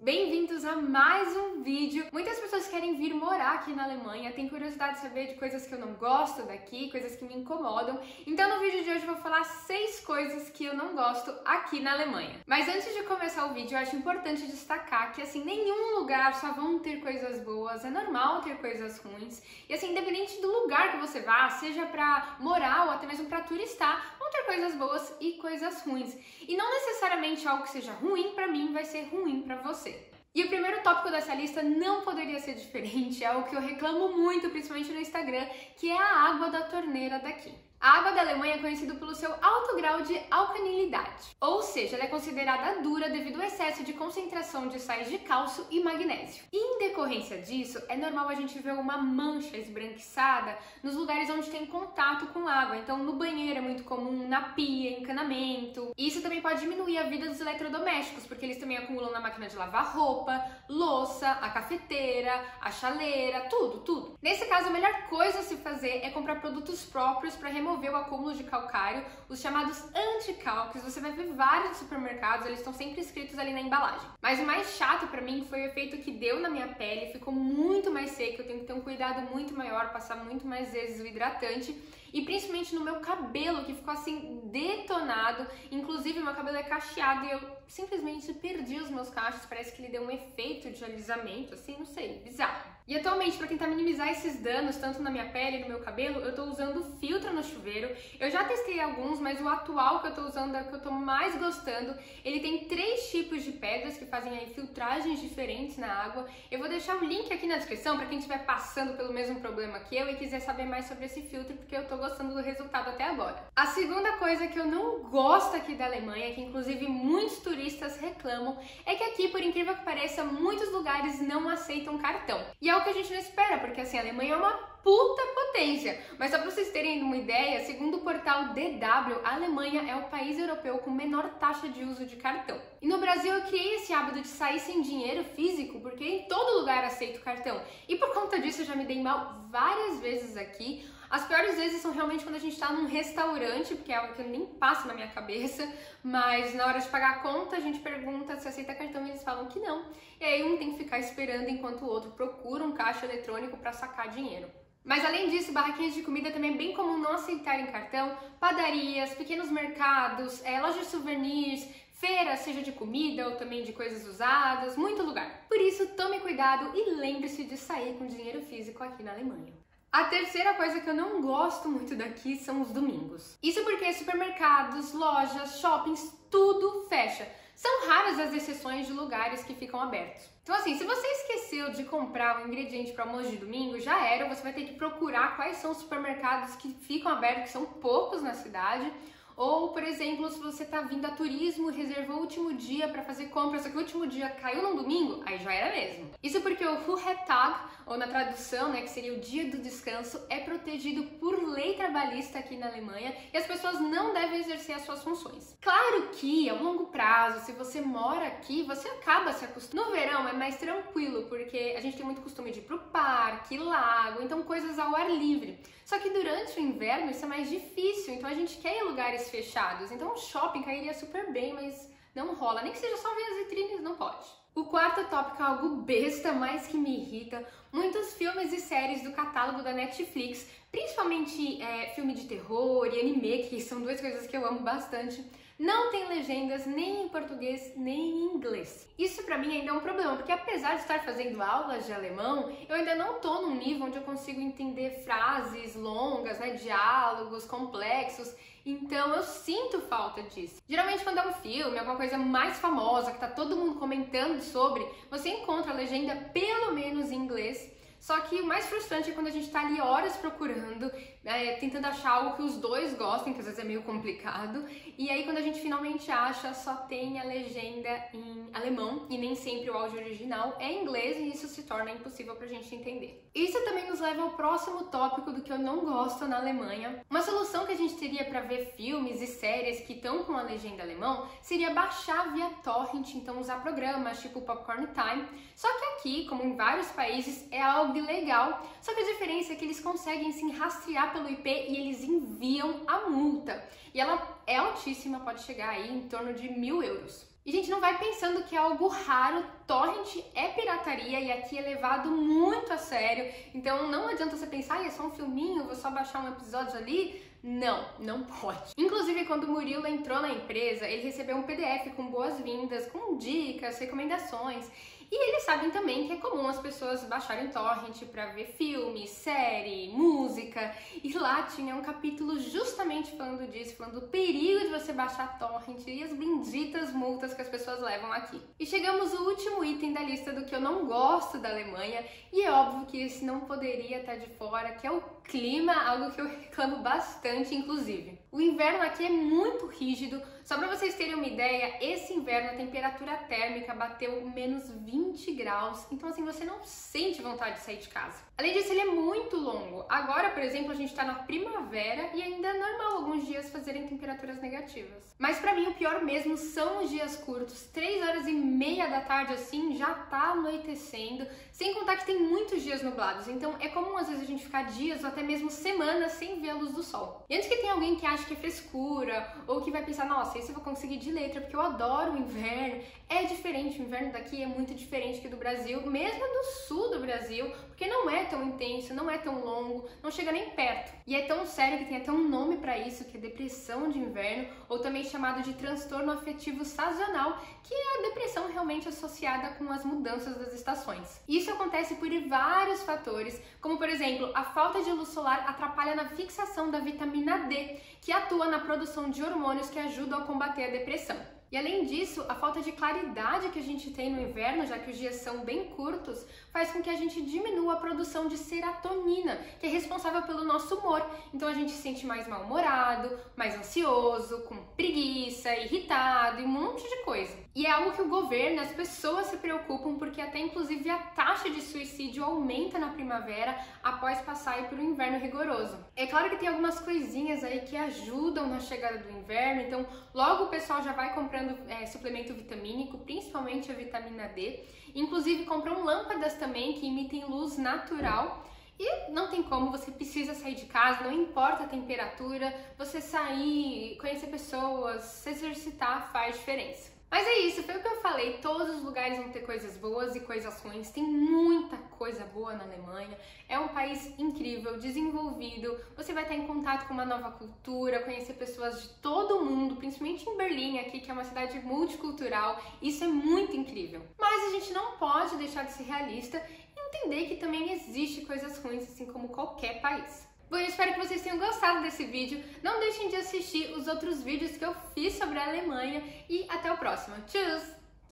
Bem-vindos a mais um vídeo. Muitas pessoas querem vir morar aqui na Alemanha, têm curiosidade de saber de coisas que eu não gosto daqui, coisas que me incomodam. Então no vídeo de hoje eu vou falar 6 coisas que eu não gosto aqui na Alemanha. Mas antes de começar o vídeo, eu acho importante destacar que assim, nenhum lugar só vão ter coisas boas, é normal ter coisas ruins. E assim, independente do lugar que você vá, seja pra morar ou até mesmo pra turistar, vão ter coisas boas e coisas ruins. E não necessariamente algo que seja ruim pra mim vai ser ruim pra você. E o primeiro tópico dessa lista não poderia ser diferente, é algo que eu reclamo muito, principalmente no Instagram, que é a água da torneira daqui. A água da Alemanha é conhecida pelo seu alto grau de alcalinidade, ou seja, ela é considerada dura devido ao excesso de concentração de sais de cálcio e magnésio. E em decorrência disso, é normal a gente ver uma mancha esbranquiçada nos lugares onde tem contato com água. Então, no banheiro é muito comum, na pia, encanamento. E isso também pode diminuir a vida dos eletrodomésticos, porque eles também acumulam na máquina de lavar roupa, louça, a cafeteira, a chaleira, tudo. Nesse caso, a melhor coisa a se fazer é comprar produtos próprios para remover o acúmulo de calcário, os chamados anticalques. Você vai ver vários supermercados, eles estão sempre escritos ali na embalagem. Mas o mais chato pra mim foi o efeito que deu na minha pele, ficou muito mais seca, eu tenho que ter um cuidado muito maior, passar muito mais vezes o hidratante. E principalmente no meu cabelo, que ficou assim detonado, inclusive meu cabelo é cacheado e eu simplesmente perdi os meus cachos, parece que ele deu um efeito de alisamento, assim, não sei, bizarro. E atualmente, para tentar minimizar esses danos, tanto na minha pele e no meu cabelo, eu tô usando filtro no chuveiro. Eu já testei alguns, mas o atual que eu tô usando é o que eu tô mais gostando. Ele tem 3 tipos de pedras que fazem aí filtragens diferentes na água. Eu vou deixar o link aqui na descrição para quem estiver passando pelo mesmo problema que eu e quiser saber mais sobre esse filtro, porque eu tô gostando do resultado até agora. A segunda coisa que eu não gosto aqui da Alemanha, que inclusive muitos turistas reclamam, é que aqui, por incrível que pareça, muitos lugares não aceitam cartão. E é o que a gente não espera, porque assim, a Alemanha é uma puta potência. Mas só pra vocês terem uma ideia, segundo o portal DW, a Alemanha é o país europeu com menor taxa de uso de cartão. E no Brasil eu criei esse hábito de sair sem dinheiro físico, porque em todo lugar aceito cartão. E por conta disso eu já me dei mal várias vezes aqui. As piores vezes são realmente quando a gente tá num restaurante, porque é algo que nem passa na minha cabeça, mas na hora de pagar a conta a gente pergunta se aceita cartão e eles falam que não. E aí um tem que ficar esperando enquanto o outro procura um caixa eletrônico para sacar dinheiro. Mas além disso, barraquinhas de comida também é bem comum não aceitarem cartão, padarias, pequenos mercados, lojas de souvenirs, feira, seja de comida ou também de coisas usadas, muito lugar. Por isso, tome cuidado e lembre-se de sair com dinheiro físico aqui na Alemanha. A terceira coisa que eu não gosto muito daqui são os domingos. Isso porque supermercados, lojas, shoppings, tudo fecha. São raras as exceções de lugares que ficam abertos. Então assim, se você esqueceu de comprar um ingrediente para almoço de domingo, já era, você vai ter que procurar quais são os supermercados que ficam abertos, que são poucos na cidade. Ou, por exemplo, se você está vindo a turismo e reservou o último dia para fazer compras, só que o último dia caiu num domingo, aí já era mesmo. Isso porque o Ruhetag, ou na tradução, né, que seria o dia do descanso, é protegido por lei trabalhista aqui na Alemanha e as pessoas não devem exercer as suas funções. Claro que, a longo prazo, se você mora aqui, você acaba se acostumando. No verão é mais tranquilo, porque a gente tem muito costume de ir pro parque, lago, então coisas ao ar livre. Só que durante o inverno isso é mais difícil, então a gente quer ir em lugares fechados. Então o shopping cairia super bem, mas não rola. Nem que seja só ver as vitrines, não pode. O quarto tópico é algo besta, mas que me irrita. Muitos filmes e séries do catálogo da Netflix, principalmente filme de terror e anime, que são 2 coisas que eu amo bastante, não tem legendas nem em português nem em inglês. Isso pra mim ainda é um problema, porque apesar de estar fazendo aulas de alemão, eu ainda não tô num nível onde eu consigo entender frases longas, né, diálogos complexos, então eu sinto falta disso. Geralmente quando é um filme, alguma coisa mais famosa, que tá todo mundo comentando sobre, você encontra a legenda pelo menos em inglês. Só que o mais frustrante é quando a gente tá ali horas procurando, tentando achar algo que os dois gostem, que às vezes é meio complicado, e aí quando a gente finalmente acha, só tem a legenda em alemão, e nem sempre o áudio original é em inglês, e isso se torna impossível pra gente entender. Isso também nos leva ao próximo tópico do que eu não gosto na Alemanha. Uma solução que a gente teria pra ver filmes e séries que estão com a legenda alemão seria baixar via torrent, então usar programas tipo Popcorn Time, só que aqui, como em vários países, é algo ilegal, só que a diferença é que eles conseguem sim rastrear pelo IP e eles enviam a multa. E ela é altíssima, pode chegar aí em torno de 1.000 euros. E a gente não vai pensando que é algo raro, torrent é pirataria e aqui é levado muito a sério. Então não adianta você pensar, é só um filminho, vou só baixar um episódio ali. Não, não pode. Inclusive, quando o Murilo entrou na empresa, ele recebeu um PDF com boas-vindas, com dicas, recomendações. E eles sabem também que é comum as pessoas baixarem torrent para ver filme, série, música. E lá tinha um capítulo justamente falando disso, falando do perigo de você baixar torrent e as benditas multas que as pessoas levam aqui. E chegamos ao último item da lista do que eu não gosto da Alemanha, e é óbvio que esse não poderia estar de fora, que é o clima, algo que eu reclamo bastante, inclusive. O inverno aqui é muito rígido. Só para vocês terem uma ideia, esse inverno a temperatura térmica bateu menos 20 graus, então assim, você não sente vontade de sair de casa. Além disso, ele é muito longo. Agora, por exemplo, a gente tá na primavera e ainda é normal alguns dias fazerem temperaturas negativas. Mas pra mim o pior mesmo são os dias curtos. 3h30 da tarde assim, já tá anoitecendo, sem contar que tem muitos dias nublados, então é comum às vezes a gente ficar dias ou até mesmo semanas sem ver a luz do sol. E antes que tenha alguém que acha que é frescura, ou que vai pensar, nossa, isso eu vou conseguir de letra, porque eu adoro o inverno, é diferente, o inverno daqui é muito diferente que do Brasil, mesmo do sul do Brasil, porque não é tão intenso, não é tão longo, não chega nem perto. E é tão sério que tem até um nome para isso, que é depressão de inverno, ou também chamado de transtorno afetivo sazonal, que é a depressão realmente associada com as mudanças das estações. Isso acontece por vários fatores, como por exemplo, a falta de luz solar atrapalha na fixação da vitamina D, que atua na produção de hormônios que ajudam a combater a depressão. E além disso, a falta de claridade que a gente tem no inverno, já que os dias são bem curtos, faz com que a gente diminua a produção de serotonina, que é responsável pelo nosso humor. Então a gente se sente mais mal-humorado, mais ansioso, com preguiça, irritado e um monte de coisa. E é algo que o governo, as pessoas se preocupam, porque até inclusive a taxa de suicídio aumenta na primavera após passar por um inverno rigoroso. É claro que tem algumas coisinhas aí que ajudam na chegada do inverno, então logo o pessoal já vai comprando suplemento vitamínico, principalmente a vitamina D. Inclusive compram lâmpadas também que emitem luz natural. E não tem como, você precisa sair de casa, não importa a temperatura, você sair, conhecer pessoas, se exercitar faz diferença. Mas é isso, foi o que eu falei, todos os lugares vão ter coisas boas e coisas ruins, tem muita coisa boa na Alemanha, é um país incrível, desenvolvido, você vai estar em contato com uma nova cultura, conhecer pessoas de todo o mundo, principalmente em Berlim aqui, que é uma cidade multicultural, isso é muito incrível. Mas a gente não pode deixar de ser realista e entender que também existe coisas ruins, assim como qualquer país. Bom, eu espero que vocês tenham gostado desse vídeo. Não deixem de assistir os outros vídeos que eu fiz sobre a Alemanha e até o próximo. Tchau!